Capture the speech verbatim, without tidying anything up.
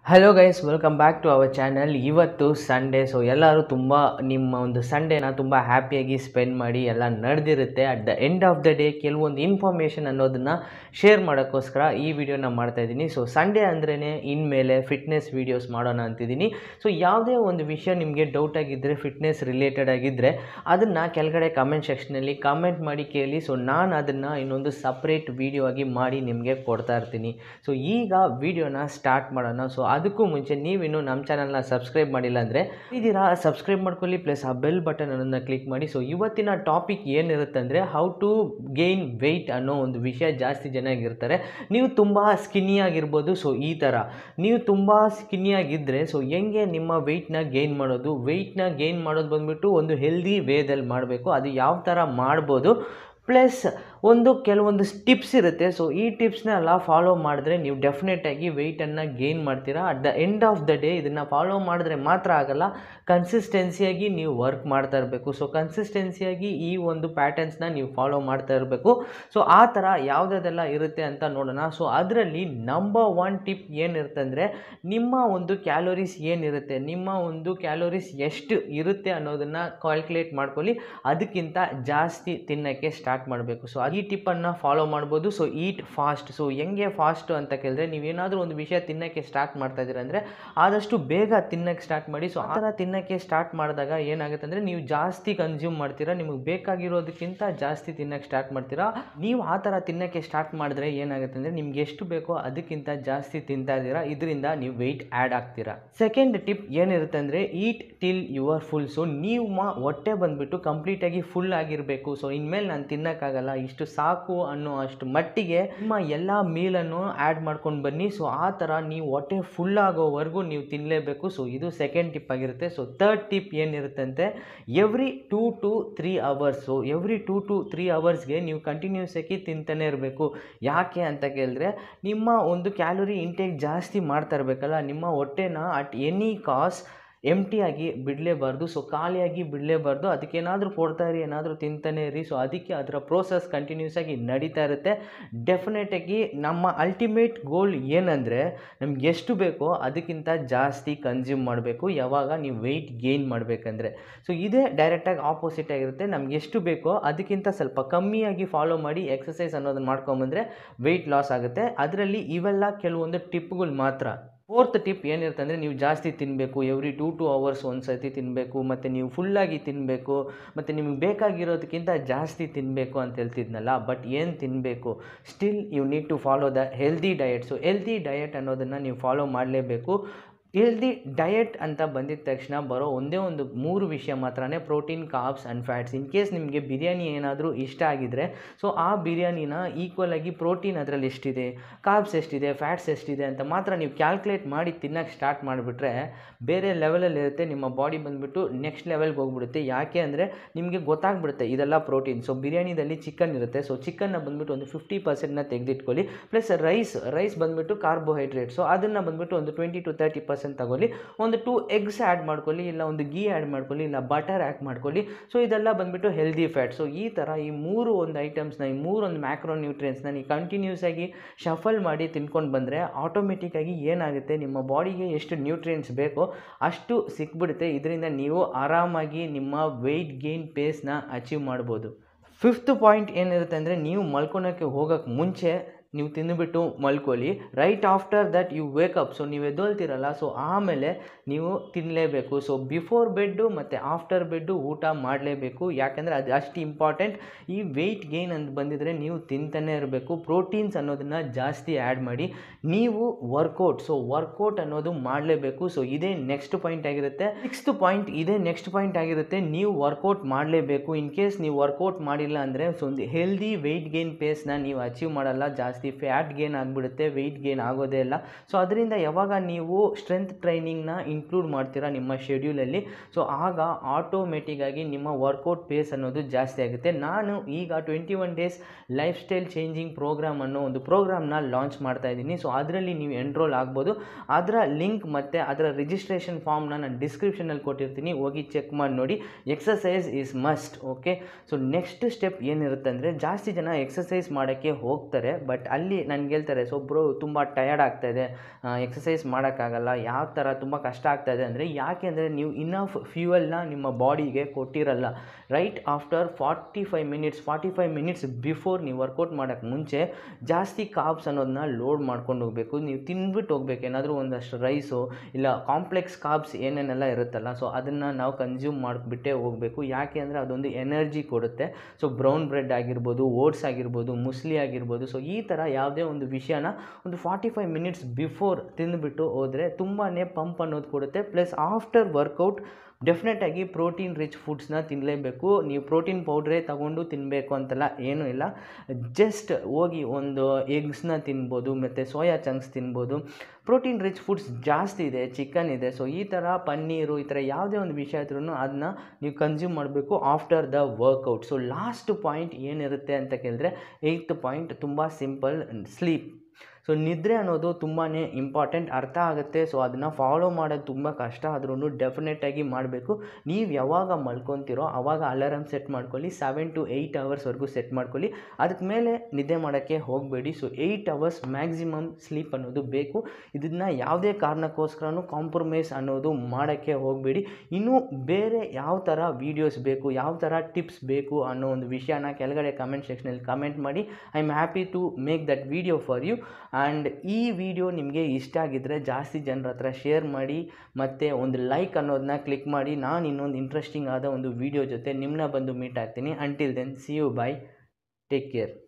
Hello guys, welcome back to our channel. ಇವತ್ತು Sunday, so ಎಲ್ಲರೂ ತುಂಬ ನಿಮ್ಮ ಒಂದು ಸಂಡೇನ ತುಂಬ ಹ್ಯಾಪಿಯಾಗಿ ಸ್ಪೆಂಡ್ ಮಾಡಿ ಎಲ್ಲ ನಡೆದಿರುತ್ತೆ. At the end of the day ಕೆಲವೊಂದು ಇನ್ಫಾರ್ಮೇಷನ್ ಅನ್ನೋದನ್ನು ಶೇರ್ ಮಾಡೋಕ್ಕೋಸ್ಕರ ಈ ವಿಡಿಯೋನ ಮಾಡ್ತಾಯಿದ್ದೀನಿ. ಸೊ ಸಂಡೇ ಅಂದ್ರೇ ಇನ್ಮೇಲೆ ಫಿಟ್ನೆಸ್ ವೀಡಿಯೋಸ್ ಮಾಡೋಣ ಅಂತಿದ್ದೀನಿ. ಸೊ ಯಾವುದೇ ಒಂದು ವಿಷಯ ನಿಮಗೆ ಡೌಟ್ ಆಗಿದ್ದರೆ, ಫಿಟ್ನೆಸ್ ರಿಲೇಟೆಡ್ ಆಗಿದ್ದರೆ ಅದನ್ನು ಕೆಳಗಡೆ ಕಮೆಂಟ್ ಸೆಕ್ಷನಲ್ಲಿ ಕಮೆಂಟ್ ಮಾಡಿ ಕೇಳಿ. ಸೊ ನಾನು ಅದನ್ನು ಇನ್ನೊಂದು ಸಪ್ರೇಟ್ ವಿಡಿಯೋ ಆಗಿ ಮಾಡಿ ನಿಮಗೆ ಕೊಡ್ತಾ ಇರ್ತೀನಿ. ಸೊ ಈಗ ವಿಡಿಯೋನ ಸ್ಟಾರ್ಟ್ ಮಾಡೋಣ. ಸೊ ಅದಕ್ಕೂ ಮುಂಚೆ ನೀವಿನ್ನು ನಮ್ಮ ಚಾನಲ್ನ ಸಬ್ಸ್ಕ್ರೈಬ್ ಮಾಡಿಲ್ಲ ಅಂದರೆ ಇದೀರಾ ಸಬ್ಸ್ಕ್ರೈಬ್ ಮಾಡ್ಕೊಳ್ಳಿ, ಪ್ಲಸ್ ಆ ಬೆಲ್ ಬಟನ್ ಅನ್ನು ಕ್ಲಿಕ್ ಮಾಡಿ. ಸೊ ಇವತ್ತಿನ ಟಾಪಿಕ್ ಏನಿರುತ್ತೆ ಅಂದರೆ ಹೌ ಟು ಗೇನ್ ವೆಯ್ಟ್ ಅನ್ನೋ ಒಂದು ವಿಷಯ. ಜಾಸ್ತಿ ಜನ ಆಗಿರ್ತಾರೆ, ನೀವು ತುಂಬ ಸ್ಕಿನ್ನಿ ಆಗಿರ್ಬೋದು. ಸೊ ಈ ಥರ ನೀವು ತುಂಬ ಸ್ಕಿನ್ನಿ ಆಗಿದ್ದರೆ ಸೊ ಹೆಂಗೆ ನಿಮ್ಮ ವೆಯ್ಟ್ನ ಗೇನ್ ಮಾಡೋದು, ವೆಯ್ಟ್ನ ಗೇನ್ ಮಾಡೋದು ಬಂದುಬಿಟ್ಟು ಒಂದು ಹೆಲ್ದಿ ವೇದಲ್ಲಿ ಮಾಡಬೇಕು. ಅದು ಯಾವ ಥರ ಮಾಡ್ಬೋದು, ಪ್ಲಸ್ ಒಂದು ಕೆಲವೊಂದು ಟಿಪ್ಸ್ ಇರುತ್ತೆ. ಸೊ ಈ ಟಿಪ್ಸ್ನೆಲ್ಲ ಫಾಲೋ ಮಾಡಿದ್ರೆ ನೀವು ಡೆಫಿನೆಟಾಗಿ ವೆಯ್ಟನ್ನು ಗೇನ್ ಮಾಡ್ತೀರಾ. At the end of the day ಇದನ್ನು ಫಾಲೋ ಮಾಡಿದ್ರೆ ಮಾತ್ರ ಆಗಲ್ಲ, ಕನ್ಸಿಸ್ಟೆನ್ಸಿಯಾಗಿ ನೀವು ವರ್ಕ್ ಮಾಡ್ತಾ ಇರಬೇಕು. ಸೊ ಕನ್ಸಿಸ್ಟೆನ್ಸಿಯಾಗಿ ಈ ಒಂದು ಪ್ಯಾಟರ್ನ್ಸ್ನ ನೀವು ಫಾಲೋ ಮಾಡ್ತಾ ಇರಬೇಕು. ಸೊ ಆ ಥರ ಯಾವುದೆಲ್ಲ ಇರುತ್ತೆ ಅಂತ ನೋಡೋಣ. ಸೊ ಅದರಲ್ಲಿ ನಂಬರ್ ಒನ್ ಟಿಪ್ ಏನಿರುತ್ತೆ ಅಂದರೆ, ನಿಮ್ಮ ಒಂದು ಕ್ಯಾಲೋರೀಸ್ ಏನಿರುತ್ತೆ, ನಿಮ್ಮ ಒಂದು ಕ್ಯಾಲೋರೀಸ್ ಎಷ್ಟು ಇರುತ್ತೆ ಅನ್ನೋದನ್ನು ಕ್ಯಾಲ್ಕುಲೇಟ್ ಮಾಡ್ಕೊಳ್ಳಿ. ಅದಕ್ಕಿಂತ ಜಾಸ್ತಿ ತಿನ್ನೋಕ್ಕೆ ಸ್ಟಾರ್ಟ್ ಮಾಡಬೇಕು. ಸೊ ಈ ಟಿಪ್ಪನ್ನು ಫಾಲೋ ಮಾಡ್ಬೋದು. So eat fast. ಸೊ ಹೆಂಗೆ ಫಾಸ್ಟು ಅಂತ ಕೇಳಿದ್ರೆ, ನೀವೇನಾದರೂ ಒಂದು ವಿಷಯ ತಿನ್ನೋಕ್ಕೆ ಸ್ಟಾರ್ಟ್ ಮಾಡ್ತಾ ಇದ್ದೀರ ಅಂದರೆ ಆದಷ್ಟು ಬೇಗ ತಿನ್ನೋಕ್ಕೆ ಸ್ಟಾರ್ಟ್ ಮಾಡಿ. ಸೊ ಆ ಥರ ತಿನ್ನೋಕ್ಕೆ ಸ್ಟಾರ್ಟ್ ಮಾಡಿದಾಗ ಏನಾಗುತ್ತೆ ಅಂದರೆ, ನೀವು ಜಾಸ್ತಿ ಕನ್ಸ್ಯೂಮ್ ಮಾಡ್ತೀರಾ, ನಿಮಗೆ ಬೇಕಾಗಿರೋದಕ್ಕಿಂತ ಜಾಸ್ತಿ ತಿನ್ನೋಕ್ಕೆ ಸ್ಟಾರ್ಟ್ ಮಾಡ್ತೀರಾ. ನೀವು ಆ ಥರ ತಿನ್ನೋಕ್ಕೆ ಸ್ಟಾರ್ಟ್ ಮಾಡಿದ್ರೆ ಏನಾಗುತ್ತೆ ಅಂದರೆ, ನಿಮ್ಗೆ ಎಷ್ಟು ಬೇಕೋ ಅದಕ್ಕಿಂತ ಜಾಸ್ತಿ ತಿಂತಾ ಇದ್ದೀರಾ. ಇದರಿಂದ ನೀವು ವೆಯ್ಟ್ ಆ್ಯಡ್ ಆಗ್ತೀರಾ. ಸೆಕೆಂಡ್ ಟಿಪ್ ಏನಿರುತ್ತೆ ಅಂದರೆ, eat till your full. So ನೀವು ಹೊಟ್ಟೆ ಬಂದುಬಿಟ್ಟು ಕಂಪ್ಲೀಟಾಗಿ ಫುಲ್ ಆಗಿರಬೇಕು. ಸೊ ಇನ್ಮೇಲೆ ನಾನು ತಿನ್ನೋಕ್ಕಾಗಲ್ಲ, ಇಷ್ಟು ಸಾಕು ಅನ್ನೋ ಅಷ್ಟು ಮಟ್ಟಿಗೆ ನಿಮ್ಮ ಎಲ್ಲ ಮೀಲನ್ನು ಆ್ಯಡ್ ಮಾಡ್ಕೊಂಡು ಬನ್ನಿ. ಸೊ ಆ ಥರ ನೀವು ಹೊಟ್ಟೆ ಫುಲ್ ಆಗೋವರೆಗೂ ನೀವು ತಿನ್ನಲೇಬೇಕು. ಸೊ ಇದು ಸೆಕೆಂಡ್ ಟಿಪ್ ಆಗಿರುತ್ತೆ. ಸೊ ಥರ್ಡ್ ಟಿಪ್ ಏನಿರುತ್ತೆ ಅಂದರೆ, every two to three hours. So every two to three ಅವರ್ಸ್ಗೆ ನೀವು ಕಂಟಿನ್ಯೂಸ್ ಆಗಿ ತಿಂತಾನೆ ಇರಬೇಕು. ಯಾಕೆ ಅಂತ ಕೇಳಿದ್ರೆ, ನಿಮ್ಮ ಒಂದು ಕ್ಯಾಲೋರಿ ಇಂಟೇಕ್ ಜಾಸ್ತಿ ಮಾಡ್ತಾ ಇರಬೇಕಲ್ಲ, ನಿಮ್ಮ ಹೊಟ್ಟೆನ ಅಟ್ ಎನಿ ಕಾಸ್ಟ್ ಎಂಟಿಯಾಗಿ ಬಿಡಲೇಬಾರ್ದು. ಸೊ ಖಾಲಿಯಾಗಿ ಬಿಡಲೇಬಾರ್ದು. ಅದಕ್ಕೇನಾದರೂ ಕೊಡ್ತಾ ಇರಿ, ಏನಾದರೂ ತಿಂತಾನೆ ಇರಿ. ಸೊ ಅದಕ್ಕೆ ಅದರ ಪ್ರೋಸೆಸ್ ಕಂಟಿನ್ಯೂಸ್ ಆಗಿ ನಡೀತಾ ಇರುತ್ತೆ. ಡೆಫಿನೆಟಾಗಿ ನಮ್ಮ ಅಲ್ಟಿಮೇಟ್ ಗೋಲ್ ಏನಂದರೆ, ನಮ್ಗೆ ಎಷ್ಟು ಬೇಕೋ ಅದಕ್ಕಿಂತ ಜಾಸ್ತಿ ಕನ್ಸ್ಯೂಮ್ ಮಾಡಬೇಕು ಯಾವಾಗ ನೀವು ವೆಯ್ಟ್ ಗೇನ್ ಮಾಡಬೇಕಂದ್ರೆ. ಸೊ ಇದೇ ಡೈರೆಕ್ಟಾಗಿ ಆಪೋಸಿಟ್ ಆಗಿರುತ್ತೆ. ನಮ್ಗೆ ಎಷ್ಟು ಬೇಕೋ ಅದಕ್ಕಿಂತ ಸ್ವಲ್ಪ ಕಮ್ಮಿಯಾಗಿ ಫಾಲೋ ಮಾಡಿ ಎಕ್ಸಸೈಸ್ ಅನ್ನೋದನ್ನು ಮಾಡ್ಕೊಂಬಂದರೆ ವೆಯ್ಟ್ ಲಾಸ್ ಆಗುತ್ತೆ. ಅದರಲ್ಲಿ ಇವೆಲ್ಲ ಕೆಲವೊಂದು ಟಿಪ್ಗಳು ಮಾತ್ರ. ಫೋರ್ತ್ ಟಿಪ್ ಏನಿರುತ್ತೆ ಅಂದರೆ, ನೀವು ಜಾಸ್ತಿ ತಿನ್ನಬೇಕು. ಎವ್ರಿ ಟೂ ಟು ಅವರ್ಸ್ ಒಂದು ಸರ್ತಿ ತಿನ್ನಬೇಕು, ಮತ್ತು ನೀವು ಫುಲ್ಲಾಗಿ ತಿನ್ನಬೇಕು, ಮತ್ತು ನಿಮಗೆ ಬೇಕಾಗಿರೋದಕ್ಕಿಂತ ಜಾಸ್ತಿ ತಿನ್ನಬೇಕು ಅಂತ ಹೇಳ್ತಿದ್ನಲ್ಲ. ಬಟ್ ಏನು ತಿನ್ನಬೇಕು, still you need to follow the healthy diet. So healthy diet ಅನ್ನೋದನ್ನು ನೀವು ಫಾಲೋ ಮಾಡಲೇಬೇಕು. ಹೆಲ್ದಿ ಡಯಟ್ ಅಂತ ಬಂದಿದ ತಕ್ಷಣ ಬರೋ ಒಂದೇ ಒಂದು ಮೂರು ವಿಷಯ ಮಾತ್ರನೇ, protein, carbs and fats. In case ನಿಮಗೆ ಬಿರಿಯಾನಿ ಏನಾದರೂ ಇಷ್ಟ ಆಗಿದ್ದರೆ, ಸೊ ಆ ಬಿರಿಯಾನಿನ ಈಕ್ವಲ್ ಆಗಿ ಪ್ರೋಟೀನ್ ಅದರಲ್ಲಿ ಎಷ್ಟಿದೆ, ಕಾರ್ಬ್ಸ್ ಎಷ್ಟಿದೆ, ಫ್ಯಾಟ್ಸ್ ಎಷ್ಟಿದೆ ಅಂತ ಮಾತ್ರ ನೀವು ಕ್ಯಾಲ್ಕುಲೇಟ್ ಮಾಡಿ ತಿನ್ನೋಕ್ಕೆ ಸ್ಟಾರ್ಟ್ ಮಾಡಿಬಿಟ್ರೆ ಬೇರೆ ಲೆವೆಲಲ್ಲಿ ಇರುತ್ತೆ. ನಿಮ್ಮ ಬಾಡಿ ಬಂದುಬಿಟ್ಟು ನೆಕ್ಸ್ಟ್ ಲೆವೆಲ್ಗೆ ಹೋಗ್ಬಿಡುತ್ತೆ. ಯಾಕೆ ಅಂದರೆ, ನಿಮಗೆ ಗೊತ್ತಾಗ್ಬಿಡುತ್ತೆ ಇದೆಲ್ಲ ಪ್ರೋಟೀನ್. ಸೊ ಬಿರಿಯಾನಿದಲ್ಲಿ ಚಿಕನ್ ಇರುತ್ತೆ. ಸೊ ಚಿಕನ್ನ ಬಂದುಬಿಟ್ಟು ಒಂದು ಫಿಫ್ಟಿ ಪರ್ಸೆಂಟ್ನ ತೆಗೆದಿಟ್ಕೊಳ್ಳಿ. ಪ್ಲಸ್ ರೈಸ್ ರೈಸ್ ಬಂದುಬಿಟ್ಟು ಕಾರ್ಬೋಹೈಡ್ರೇಟ್. ಸೊ ಅದನ್ನು ಬಂದುಬಿಟ್ಟು ಒಂದು ಟ್ವೆಂಟಿ ಟು ತರ್ಟಿ ಪರ್ಸೆಂಟ್ ತಗೊಳ್ಳಿ. ಒಂದು ಟೂ ಎಗ್ಸ್ ಆ್ಯಡ್ ಮಾಡ್ಕೊಳ್ಳಿ, ಇಲ್ಲ ಒಂದು ಗೀ ಆ್ಯಡ್ ಮಾಡ್ಕೊಳ್ಳಿ, ಇಲ್ಲ ಬಟರ್ ಆ್ಯಡ್ ಮಾಡ್ಕೊಳ್ಳಿ. ಸೊ ಇದೆಲ್ಲ ಬಂದುಬಿಟ್ಟು ಹೆಲ್ದಿ ಫ್ಯಾಟ್. ಸೊ ಈ ಥರ ಈ ಮೂರು ಒಂದು ಐಟಮ್ಸ್ನ, ಈ ಮೂರು ಒಂದು ಮ್ಯಾಕ್ರೋ ನ್ಯೂಟ್ರಿಯೆಂಟ್ಸ್ನ ನೀವು ಕಂಟಿನ್ಯೂಸ್ ಆಗಿ ಶಫಲ್ ಮಾಡಿ ತಿನ್ಕೊಂಡು ಬಂದರೆ ಆಟೋಮೆಟಿಕ್ಕಾಗಿ ಏನಾಗುತ್ತೆ, ನಿಮ್ಮ ಬಾಡಿಗೆ ಎಷ್ಟು ನ್ಯೂಟ್ರಿಯೆಂಟ್ಸ್ ಬೇಕೋ ಅಷ್ಟು ಸಿಕ್ಬಿಡುತ್ತೆ. ಇದರಿಂದ ನೀವು ಆರಾಮಾಗಿ ನಿಮ್ಮ ವೆಯ್ಟ್ ಗೇನ್ ಪೇಸ್ನ ಅಚೀವ್ ಮಾಡ್ಬೋದು. ಫಿಫ್ತ್ ಪಾಯಿಂಟ್ ಏನಿರುತ್ತೆ ಅಂದರೆ, ನೀವು ಮಲ್ಕೊಳಕ್ಕೆ ಹೋಗೋಕ್ಕೆ ಮುಂಚೆ ನೀವು ತಿಂದುಬಿಟ್ಟು ಮಲ್ಕೊಳ್ಳಿ. Right after that you wake up. So ನೀವು ಎದ್ದೊಳ್ತೀರಲ್ಲ, ಸೊ ಆಮೇಲೆ ನೀವು ತಿನ್ನಲೇಬೇಕು. ಸೊ ಬಿಫೋರ್ ಬೆಡ್ಡು ಮತ್ತು ಆಫ್ಟರ್ ಬೆಡ್ಡು ಊಟ ಮಾಡಲೇಬೇಕು. ಯಾಕೆಂದರೆ ಅದು ಅಷ್ಟು ಇಂಪಾರ್ಟೆಂಟ್. ಈ ವೆಯ್ಟ್ ಗೇನ್ ಅಂತ ಬಂದಿದ್ದರೆ ನೀವು ತಿಂತಾನೆ ಇರಬೇಕು. ಪ್ರೋಟೀನ್ಸ್ ಅನ್ನೋದನ್ನು ಜಾಸ್ತಿ ಆ್ಯಡ್ ಮಾಡಿ. ನೀವು ವರ್ಕೌಟ್, ಸೊ ವರ್ಕೌಟ್ ಅನ್ನೋದು ಮಾಡಲೇಬೇಕು. ಸೊ ಇದೇ ನೆಕ್ಸ್ಟ್ ಪಾಯಿಂಟ್ ಆಗಿರುತ್ತೆ. ಸಿಕ್ಸ್ತ್ ಪಾಯಿಂಟ್ ಇದೇ ನೆಕ್ಸ್ಟ್ ಪಾಯಿಂಟ್ ಆಗಿರುತ್ತೆ. ನೀವು ವರ್ಕೌಟ್ ಮಾಡಲೇಬೇಕು. ಇನ್ ಕೇಸ್ ನೀವು ವರ್ಕೌಟ್ ಮಾಡಿಲ್ಲ ಅಂದರೆ, ಸೊ ಒಂದು ಹೆಲ್ದಿ ವೆಯ್ಟ್ ಗೇನ್ ಪೇಸ್ನ ನೀವು ಅಚೀವ್ ಮಾಡಲ್ಲ. ಜಾಸ್ತಿ ಫ್ಯಾಟ್ ಗೇನ್ ಆಗಿಬಿಡುತ್ತೆ, ವೆಯ್ಟ್ ಗೇನ್ ಆಗೋದೇ ಇಲ್ಲ. ಸೊ ಅದರಿಂದ ಯಾವಾಗ ನೀವು ಸ್ಟ್ರೆಂತ್ ಟ್ರೈನಿಂಗ್ನ ಇನ್ಕ್ಲೂಡ್ ಮಾಡ್ತೀರಾ ನಿಮ್ಮ ಶೆಡ್ಯೂಲಲ್ಲಿ, ಸೊ ಆಗ ಆಟೋಮೆಟಿಕ್ಕಾಗಿ ನಿಮ್ಮ ವರ್ಕೌಟ್ ಪೇಸ್ ಅನ್ನೋದು ಜಾಸ್ತಿ ಆಗುತ್ತೆ. ನಾನು ಈಗ twenty one days lifestyle changing program ಅನ್ನೋ ಒಂದು ಪ್ರೋಗ್ರಾಮ್ನ ಲಾಂಚ್ ಮಾಡ್ತಾ ಇದ್ದೀನಿ. ಸೊ ಅದರಲ್ಲಿ ನೀವು ಎನ್ರೋಲ್ ಆಗ್ಬೋದು. ಅದರ ಲಿಂಕ್ ಮತ್ತು ಅದರ ರಿಜಿಸ್ಟ್ರೇಷನ್ ಫಾರ್ಮ್ನ ನಾನು ಡಿಸ್ಕ್ರಿಪ್ಷನಲ್ಲಿ ಕೊಟ್ಟಿರ್ತೀನಿ, ಹೋಗಿ ಚೆಕ್ ಮಾಡಿ ನೋಡಿ. Exercise is must. Okay, so next step ಏನಿರುತ್ತೆ ಅಂದರೆ, ಜಾಸ್ತಿ ಜನ ಎಕ್ಸಸೈಸ್ ಮಾಡೋಕ್ಕೆ ಹೋಗ್ತಾರೆ, ಬಟ್ ಅಲ್ಲಿ ನನಗೆ ಹೇಳ್ತಾರೆ, ಸೊ ಬ್ರೋ ತುಂಬ ಟಯರ್ಡ್ ಆಗ್ತಾಯಿದೆ, ಎಕ್ಸಸೈಸ್ ಮಾಡೋಕ್ಕಾಗಲ್ಲ, ಯಾವ ಥರ ತುಂಬ ಕಷ್ಟ ಆಗ್ತಾಯಿದೆ ಅಂದರೆ, ಯಾಕೆ ಅಂದರೆ ನೀವು ಇನಫ್ ಫ್ಯೂಯಲ್ನ ನಿಮ್ಮ ಬಾಡಿಗೆ ಕೊಟ್ಟಿರಲ್ಲ. Right after forty five minutes forty five minutes before ನೀವು ವರ್ಕೌಟ್ ಮಾಡೋಕ್ಕೆ ಮುಂಚೆ ಜಾಸ್ತಿ ಕಾರ್ಬ್ಸ್ ಅನ್ನೋದನ್ನ ಲೋಡ್ ಮಾಡ್ಕೊಂಡು ಹೋಗಬೇಕು. ನೀವು ತಿಂದ್ಬಿಟ್ಟು ಹೋಗ್ಬೇಕು, ಏನಾದರೂ ಒಂದಷ್ಟು ರೈಸು ಇಲ್ಲ ಕಾಂಪ್ಲೆಕ್ಸ್ ಕಾರ್ಬ್ಸ್ ಏನೇನೆಲ್ಲ ಇರುತ್ತಲ್ಲ, ಸೊ ಅದನ್ನು ನಾವು ಕನ್ಸ್ಯೂಮ್ ಮಾಡಿಬಿಟ್ಟೇ ಹೋಗಬೇಕು. ಯಾಕೆ ಅಂದರೆ ಅದೊಂದು ಎನರ್ಜಿ ಕೊಡುತ್ತೆ. ಸೊ ಬ್ರೌನ್ ಬ್ರೆಡ್ ಆಗಿರ್ಬೋದು, ಓಟ್ಸ್ ಆಗಿರ್ಬೋದು, ಮುಸ್ಲಿ ಆಗಿರ್ಬೋದು, ಸೊ ಈ ಥರ ಯಾವುದೇ ಒಂದು ವಿಷಯನ ಒಂದು ಫಾರ್ಟಿ ಫೈವ್ ಮಿನಿಟ್ಸ್ ಬಿಫೋರ್ ತಿಂದುಬಿಟ್ಟು ಹೋದರೆ ತುಂಬಾ ಪಂಪ್ ಅನ್ನೋದು ಕೊಡುತ್ತೆ. ಪ್ಲಸ್ ಆಫ್ಟರ್ ವರ್ಕೌಟ್ ಡೆಫಿನೆಟಾಗಿ ಪ್ರೋಟೀನ್ ರಿಚ್ ಫುಡ್ಸ್ನ ತಿನ್ನಲೇಬೇಕು. ನೀವು ಪ್ರೋಟೀನ್ ಪೌಡ್ರೇ ತಗೊಂಡು ತಿನ್ನಬೇಕು ಅಂತೆಲ್ಲ ಏನೂ ಇಲ್ಲ. ಜಸ್ಟ್ ಹೋಗಿ ಒಂದು ಎಗ್ಸ್ನ ತಿನ್ಬೋದು, ಮತ್ತು ಸೋಯಾ ಚಂಕ್ಸ್ ತಿನ್ಬೋದು. ಪ್ರೋಟೀನ್ ರಿಚ್ ಫುಡ್ಸ್ ಜಾಸ್ತಿ ಇದೆ, ಚಿಕನ್ ಇದೆ. ಸೊ ಈ ಥರ ಪನ್ನೀರು, ಈ ಥರ ಯಾವುದೇ ಒಂದು ವಿಷಯ ಇದ್ರೂ ಅದನ್ನ ನೀವು ಕನ್ಸ್ಯೂಮ್ ಮಾಡಬೇಕು after the workout. So last point ಏನಿರುತ್ತೆ ಅಂತ ಕೇಳಿದ್ರೆ, ಏಯ್ತ್ ಪಾಯಿಂಟ್ ತುಂಬ ಸಿಂಪಲ್, ಸ್ಲೀಪ್. ಸೊ ನಿದ್ರೆ ಅನ್ನೋದು ತುಂಬಾ ಇಂಪಾರ್ಟೆಂಟ್, ಅರ್ಥ ಆಗುತ್ತೆ. ಸೊ ಅದನ್ನು ಫಾಲೋ ಮಾಡೋದು ತುಂಬ ಕಷ್ಟ ಆದ್ರೂ ಡೆಫಿನೆಟಾಗಿ ಮಾಡಬೇಕು. ನೀವು ಯಾವಾಗ ಮಲ್ಕೊತೀರೋ ಆವಾಗ ಅಲಾರಮ್ ಸೆಟ್ ಮಾಡ್ಕೊಳ್ಳಿ, ಸೆವೆನ್ ಟು ಏಯ್ಟ್ ಅವರ್ಸ್ವರೆಗೂ ಸೆಟ್ ಮಾಡ್ಕೊಳ್ಳಿ. ಅದಕ್ಕೆ ಮೇಲೆ ನಿದ್ದೆ ಮಾಡೋಕ್ಕೆ ಹೋಗಬೇಡಿ. So eight hours maximum sleep ಅನ್ನೋದು ಬೇಕು. ಇದನ್ನು ಯಾವುದೇ ಕಾರಣಕ್ಕೋಸ್ಕರನೂ ಕಾಂಪ್ರಮೈಸ್ ಅನ್ನೋದು ಮಾಡೋಕ್ಕೆ ಹೋಗಬೇಡಿ. ಇನ್ನೂ ಬೇರೆ ಯಾವ ಥರ ವೀಡಿಯೋಸ್ ಬೇಕು, ಯಾವ ಥರ ಟಿಪ್ಸ್ ಬೇಕು ಅನ್ನೋ ಒಂದು ವಿಷಯನ ಕೆಳಗಡೆ ಕಮೆಂಟ್ ಸೆಕ್ಷನಲ್ಲಿ ಕಮೆಂಟ್ ಮಾಡಿ. I am happy to make that video for you. And ಈ ವಿಡಿಯೋ ನಿಮಗೆ ಇಷ್ಟ ಆಗಿದ್ದರೆ ಜಾಸ್ತಿ ಜನರ ಹತ್ರ ಶೇರ್ ಮಾಡಿ, ಮತ್ತು ಒಂದು ಲೈಕ್ ಅನ್ನೋದನ್ನ ಕ್ಲಿಕ್ ಮಾಡಿ. ನಾನು ಇನ್ನೊಂದು ಇಂಟ್ರೆಸ್ಟಿಂಗ್ ಆದ ಒಂದು ವಿಡಿಯೋ ಜೊತೆ ನಿಮ್ಮನ್ನ ಬಂದು ಮೀಟ್ ಆಗ್ತೀನಿ. Until then, see you, bye, take care.